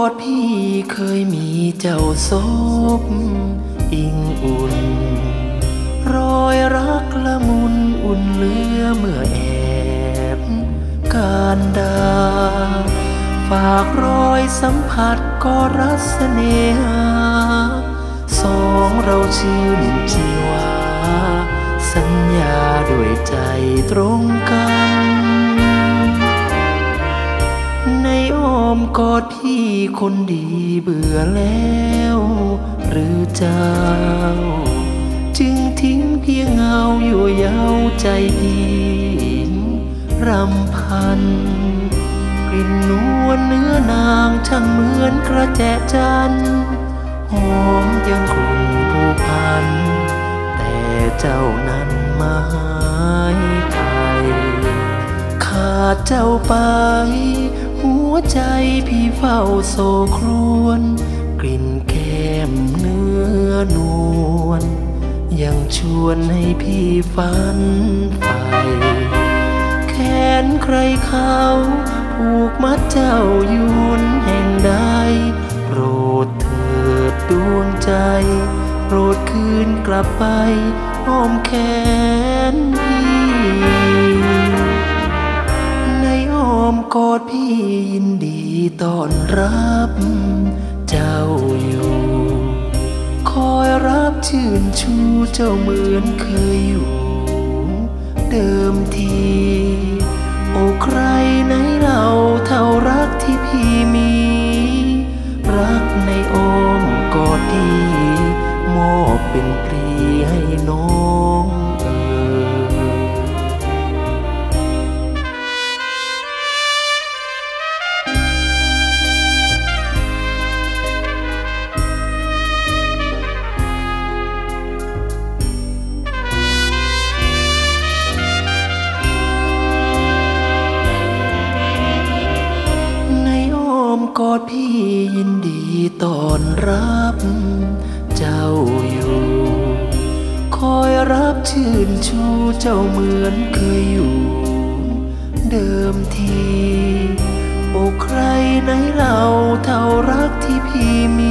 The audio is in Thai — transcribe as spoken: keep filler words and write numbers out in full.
อดพี่เคยมีเจ้าศพอิงอุ่นรอยรักละมุนอุ่นเหลือเมื่อแอบการดาฝากรอยสัมผัสก็รักเสน่หาสองเราชื่นชีวาสัญญาด้วยใจตรงกันในอ้อมกอดพี่คนดีเบื่อแล้วหรือเจ้าจึงทิ้งเพียงเงาอยู่เย้าใจพี่รำพันกลิ่นนวลเนื้อนางช่างเหมือนกระแจจันหอมยังคงผูกพันแต่เจ้านั้นมาหายไปขาดเจ้าไปหัวใจพี่เฝ้าโศกครวญกลิ่นแก้มเนื้อนวลยังชวนให้พี่ฝันใฝ่แขนใครเขาผูกมัดเจ้าอยู่แห่งใดโปรดเถิดดวงใจโปรดคืนกลับไปอ้อมแขนพี่ในอ้อมกอดพี่ยินดีต้อนรับเจ้าอยู่คอยรับชื่นชูเจ้าเหมือนเคยอยู่เดิมทีโอ้ใครไหนเราเท่ารักที่พี่มีรักในอ้อมกอดดีมอบเป็นปรีให้น้องเอ๋กอดพี่ยินดีต้อนรับเจ้าอยู่คอยรับชื่นชูเจ้าเหมือนเคยอยู่เดิมทีโอ้ใครไหนเราเท่ารักที่พี่มี